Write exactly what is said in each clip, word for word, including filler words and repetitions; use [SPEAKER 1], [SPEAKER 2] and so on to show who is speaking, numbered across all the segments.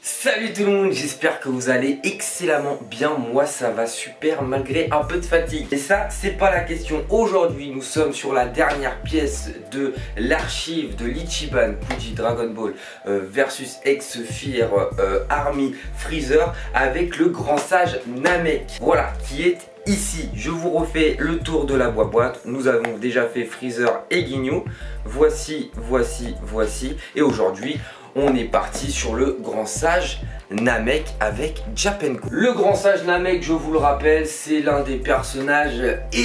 [SPEAKER 1] Salut tout le monde, j'espère que vous allez excellemment bien. Moi ça va super malgré un peu de fatigue. Et ça c'est pas la question. Aujourd'hui nous sommes sur la dernière pièce de l'archive de l'Ichiban Kuji Dragon Ball euh, versus Ex-Fear euh, Army Freezer avec le grand sage Namek. Voilà qui est ici. Je vous refais le tour de la boîte. Nous avons déjà fait Freezer et Ginyu. Voici, voici, voici. Et aujourd'hui on est parti sur le grand sage Namek avec Japenko. Le grand sage Namek, je vous le rappelle, c'est l'un des personnages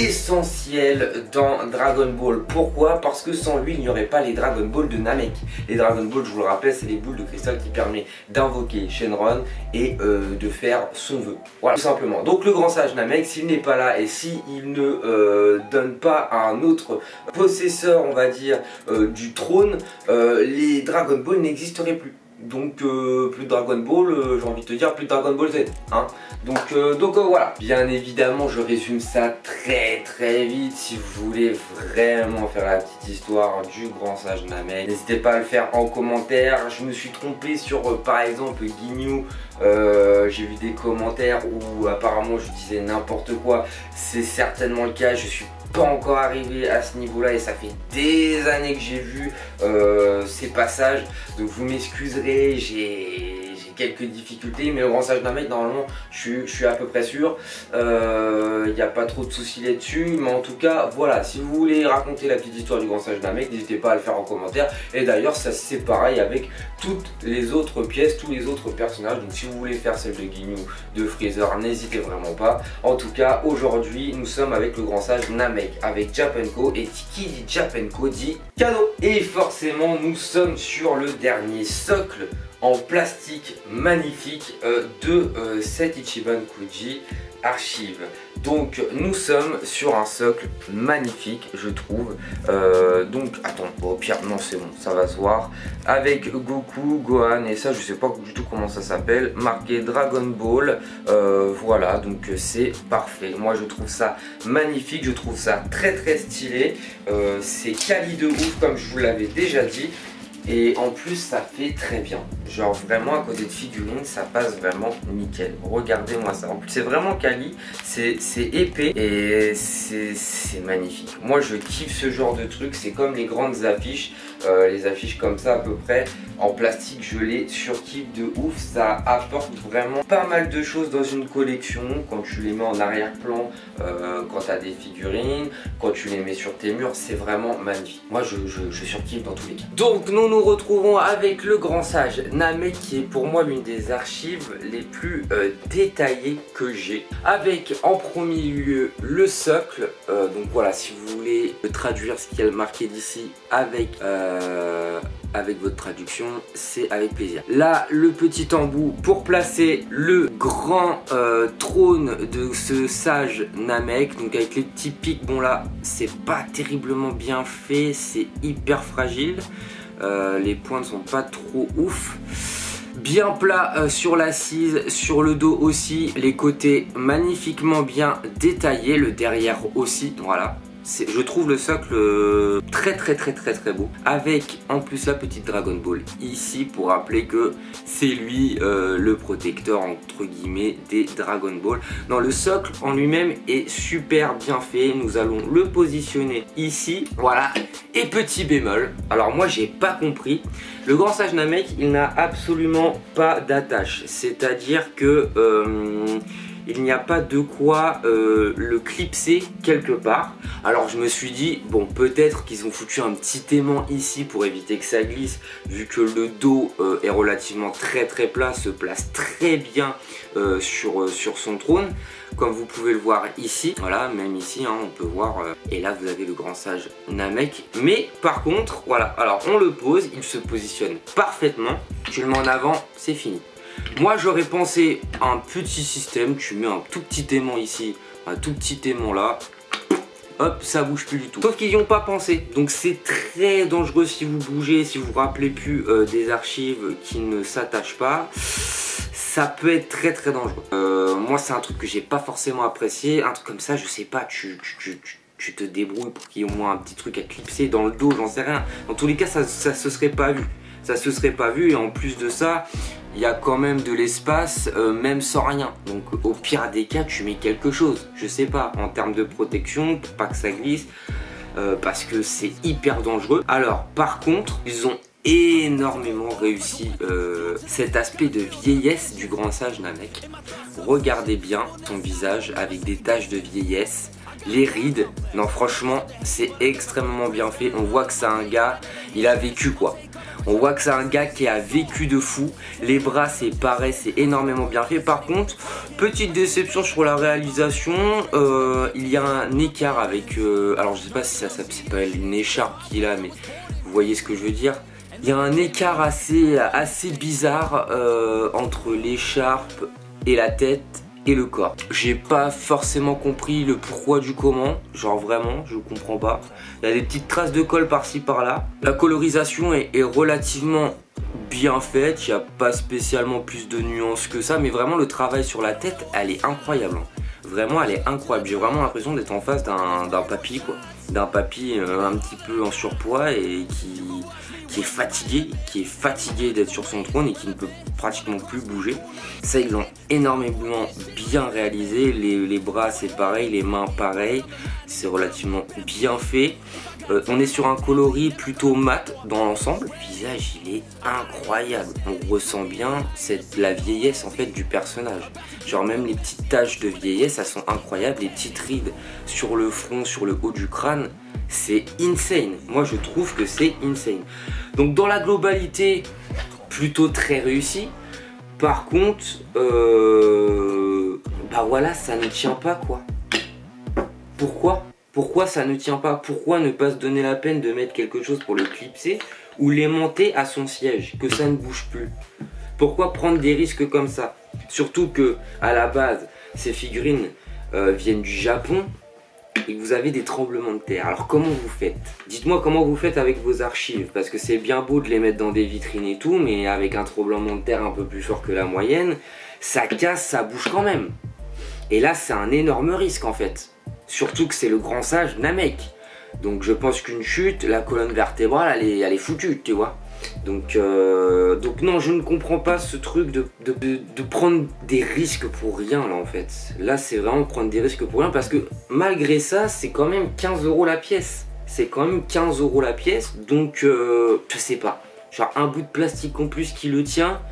[SPEAKER 1] essentiels dans Dragon Ball. Pourquoi? Parce que sans lui, il n'y aurait pas les Dragon Ball de Namek. Les Dragon Ball, je vous le rappelle, c'est les boules de cristal qui permettent d'invoquer Shenron et euh, de faire son vœu. Voilà, tout simplement. Donc le grand sage Namek, s'il n'est pas là et s'il ne euh, donne pas à un autre possesseur, on va dire, euh, du trône, euh, les Dragon Ball n'existeraient plus. Donc euh, plus de Dragon Ball, euh, j'ai envie de te dire plus de Dragon Ball Z hein. Donc, euh, donc euh, voilà. Bien évidemment je résume ça très très vite. Si vous voulez vraiment faire la petite histoire du grand sage Namek, n'hésitez pas à le faire en commentaire. Je me suis trompé sur euh, par exemple Ginyu. euh, J'ai vu des commentaires où apparemment je disais n'importe quoi. C'est certainement le cas, je suis pas encore arrivé à ce niveau là et ça fait des années que j'ai vu euh, ces passages, donc vous m'excuserez, j'ai quelques difficultés, mais le grand sage Namek normalement je suis, je suis à peu près sûr, il euh, n'y a pas trop de soucis là-dessus, mais en tout cas voilà, si vous voulez raconter la petite histoire du grand sage Namek, n'hésitez pas à le faire en commentaire. Et d'ailleurs ça c'est pareil avec toutes les autres pièces, tous les autres personnages, donc si vous voulez faire celle de Ginyu, de Freezer, n'hésitez vraiment pas. En tout cas aujourd'hui nous sommes avec le grand sage Namek, avec Japenko, et qui dit Japenko dit cadeau. Et forcément nous sommes sur le dernier socle en plastique magnifique euh, de euh, cette Ichiban Kuji archive. Donc nous sommes sur un socle magnifique je trouve, euh, donc attends, bon, au pire non c'est bon, ça va se voir, avec Goku, Gohan et ça je sais pas du tout comment ça s'appelle, marqué Dragon Ball, euh, voilà, donc c'est parfait. Moi je trouve ça magnifique, je trouve ça très très stylé, euh, c'est quali de ouf comme je vous l'avais déjà dit. Et en plus ça fait très bien, genre vraiment à côté de figurines ça passe vraiment nickel. Regardez-moi ça, en plus c'est vraiment quali, c'est épais et c'est magnifique. Moi je kiffe ce genre de truc, c'est comme les grandes affiches, euh, les affiches comme ça à peu près en plastique, je les surkiffe de ouf. Ça apporte vraiment pas mal de choses dans une collection quand tu les mets en arrière-plan, euh, quand tu as des figurines, quand tu les mets sur tes murs, c'est vraiment magnifique. Moi je, je, je surkiffe dans tous les cas. Donc nous nous retrouvons avec le grand sage Namek qui est pour moi l'une des archives les plus euh, détaillées que j'ai, avec en premier lieu le socle, euh, donc voilà, si vous voulez traduire ce qu'il y a marqué d'ici avec euh, avec votre traduction, c'est avec plaisir. Là le petit embout pour placer le grand euh, trône de ce sage Namek, donc avec les petits pics. Bon là c'est pas terriblement bien fait, c'est hyper fragile. Euh, les points ne sont pas trop ouf. Bien plat euh, sur l'assise, sur le dos aussi, les côtés magnifiquement bien détaillés, le derrière aussi, voilà. Je trouve le socle euh, très très très très très beau, avec en plus la petite Dragon Ball ici pour rappeler que c'est lui euh, le protecteur entre guillemets des Dragon Ball. Non, le socle en lui-même est super bien fait, nous allons le positionner ici, voilà. Et petit bémol, alors moi j'ai pas compris, le grand sage Namek il n'a absolument pas d'attache, c'est à dire que euh, il n'y a pas de quoi euh, le clipser quelque part. Alors je me suis dit, bon peut-être qu'ils ont foutu un petit aimant ici pour éviter que ça glisse, vu que le dos euh, est relativement très très plat, se place très bien euh, sur, euh, sur son trône, comme vous pouvez le voir ici. Voilà, même ici hein, on peut voir, euh, et là vous avez le grand sage Namek. Mais par contre, voilà, alors on le pose, il se positionne parfaitement, tu le mets en avant, c'est fini. Moi j'aurais pensé à un petit système, tu mets un tout petit aimant ici, un tout petit aimant là, hop, ça bouge plus du tout. Sauf qu'ils n'y ont pas pensé, donc c'est très dangereux si vous bougez, si vous vous rappelez plus euh, des archives qui ne s'attachent pas, ça peut être très très dangereux. Euh, moi c'est un truc que j'ai pas forcément apprécié, un truc comme ça, je sais pas, tu... tu, tu, tu tu te débrouilles pour qu'il y ait au moins un petit truc à clipser dans le dos, j'en sais rien. Dans tous les cas, ça, ça se serait pas vu. ça se serait pas vu. Et en plus de ça, il y a quand même de l'espace, euh, même sans rien. Donc au pire des cas, tu mets quelque chose, je sais pas, en termes de protection, pour pas que ça glisse, euh, parce que c'est hyper dangereux. Alors par contre, ils ont énormément réussi euh, cet aspect de vieillesse du grand sage Namek. Regardez bien son visage avec des taches de vieillesse, les rides, non franchement c'est extrêmement bien fait. On voit que c'est un gars, il a vécu quoi. On voit que c'est un gars qui a vécu de fou. Les bras c'est pareil, c'est énormément bien fait. Par contre, petite déception sur la réalisation, euh, il y a un écart avec, euh, alors je sais pas si ça s'appelle une écharpe qu'il a, mais vous voyez ce que je veux dire. Il y a un écart assez, assez bizarre euh, entre l'écharpe et la tête et le corps. J'ai pas forcément compris le pourquoi du comment, genre vraiment, je comprends pas. Il y a des petites traces de colle par-ci par-là. La colorisation est, est relativement bien faite, il n'y a pas spécialement plus de nuances que ça, mais vraiment le travail sur la tête, elle est incroyable. Vraiment, elle est incroyable. J'ai vraiment l'impression d'être en face d'un papy, quoi. D'un papy euh, un petit peu en surpoids et qui... qui est fatigué, qui est fatigué d'être sur son trône et qui ne peut pratiquement plus bouger. Ça, ils l'ont énormément bien réalisé. Les, les bras, c'est pareil, les mains, pareil. C'est relativement bien fait. Euh, on est sur un coloris plutôt mat dans l'ensemble. Le visage, il est incroyable. On ressent bien cette, la vieillesse en fait du personnage. Genre même les petites taches de vieillesse, elles sont incroyables. Les petites rides sur le front, sur le haut du crâne. C'est insane, moi je trouve que c'est insane. Donc dans la globalité, plutôt très réussi. Par contre, euh, bah voilà, ça ne tient pas quoi. Pourquoi? Pourquoi ça ne tient pas? Pourquoi ne pas se donner la peine de mettre quelque chose pour le clipser ou l'aimanter à son siège, que ça ne bouge plus? Pourquoi prendre des risques comme ça? Surtout que à la base, ces figurines euh, viennent du Japon. Et que vous avez des tremblements de terre. Alors comment vous faites? Dites-moi comment vous faites avec vos archives, parce que c'est bien beau de les mettre dans des vitrines et tout, mais avec un tremblement de terre un peu plus fort que la moyenne, ça casse, ça bouge quand même. Et là c'est un énorme risque en fait. Surtout que c'est le grand sage Namek. Donc je pense qu'une chute, la colonne vertébrale elle est, elle est foutue, tu vois. Donc, euh, donc non, je ne comprends pas ce truc de, de, de, de prendre des risques pour rien là en fait. Là c'est vraiment prendre des risques pour rien parce que malgré ça c'est quand même quinze euros la pièce. C'est quand même quinze euros la pièce, donc euh, je sais pas. Genre un bout de plastique en plus qui le tient,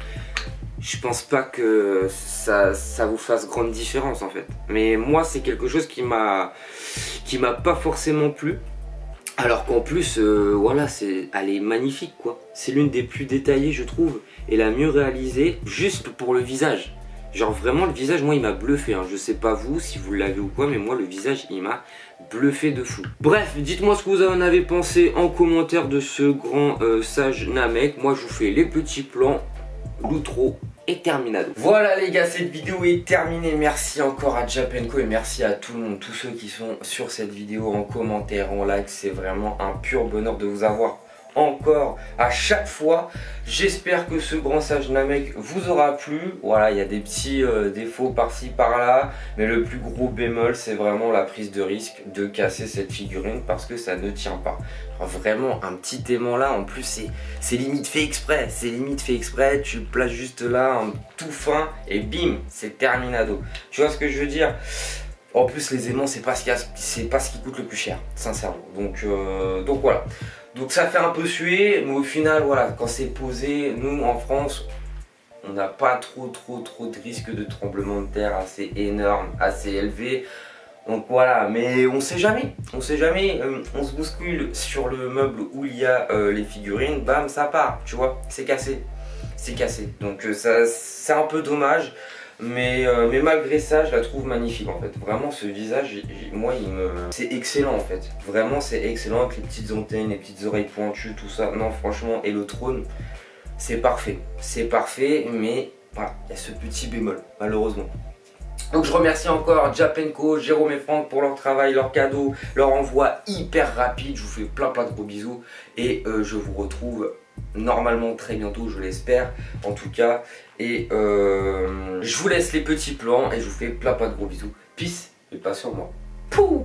[SPEAKER 1] je pense pas que ça, ça vous fasse grande différence en fait. Mais moi c'est quelque chose qui m'a qui m'a pas forcément plu. Alors qu'en plus, euh, voilà, c'est, elle est magnifique quoi. C'est l'une des plus détaillées je trouve et la mieux réalisée juste pour le visage. Genre vraiment le visage, moi il m'a bluffé, hein. Je sais pas vous si vous l'avez ou quoi, mais moi le visage il m'a bluffé de fou. Bref, dites-moi ce que vous en avez pensé en commentaire de ce grand euh, sage Namek. Moi je vous fais les petits plans, l'outro et terminado. Voilà les gars, cette vidéo est terminée. Merci encore à Japenko et merci à tout le monde, tous ceux qui sont sur cette vidéo en commentaire, en like. C'est vraiment un pur bonheur de vous avoir encore à chaque fois. J'espère que ce grand sage Namek vous aura plu. Voilà, il y a des petits euh, défauts par-ci par-là, mais le plus gros bémol c'est vraiment la prise de risque de casser cette figurine parce que ça ne tient pas. Alors, vraiment un petit aimant là, en plus c'est limite fait exprès, c'est limite fait exprès, tu le places juste là, en tout fin et bim, c'est terminado. Tu vois ce que je veux dire? En plus les aimants c'est pas ce qui c'est pas ce qui coûte le plus cher, sincèrement. Donc, euh, donc voilà. Donc ça fait un peu suer, mais au final voilà, quand c'est posé, nous en France, on n'a pas trop trop trop de risque de tremblement de terre assez énorme, assez élevé. Donc voilà, mais on sait jamais, on sait jamais, euh, on se bouscule sur le meuble où il y a euh, les figurines, bam, ça part, tu vois, c'est cassé, c'est cassé. Donc euh, ça, c'est un peu dommage. Mais, euh, mais malgré ça, je la trouve magnifique en fait. Vraiment, ce visage, j j moi, il me... c'est excellent en fait. Vraiment, c'est excellent avec les petites antennes, les petites oreilles pointues, tout ça. Non, franchement, et le trône, c'est parfait. C'est parfait, mais voilà, il y a ce petit bémol, malheureusement. Donc je remercie encore Japenko, Jérôme et Franck pour leur travail, leur cadeau, leur envoi hyper rapide. Je vous fais plein plein de gros bisous et euh, je vous retrouve normalement très bientôt, je l'espère en tout cas. Et euh, je vous laisse les petits plans et je vous fais plein plein de gros bisous. Peace et pas sur moi. Pouh!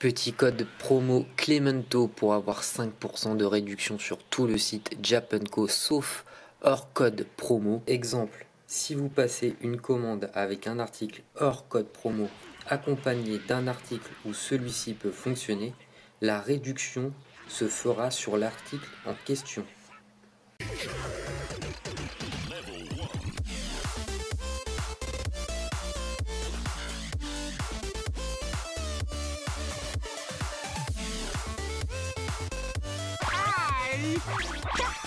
[SPEAKER 2] Petit code promo Clemento pour avoir cinq pour cent de réduction sur tout le site Japanco sauf hors code promo. Exemple, si vous passez une commande avec un article hors code promo accompagné d'un article où celui-ci peut fonctionner, la réduction se fera sur l'article en question.
[SPEAKER 3] Hi!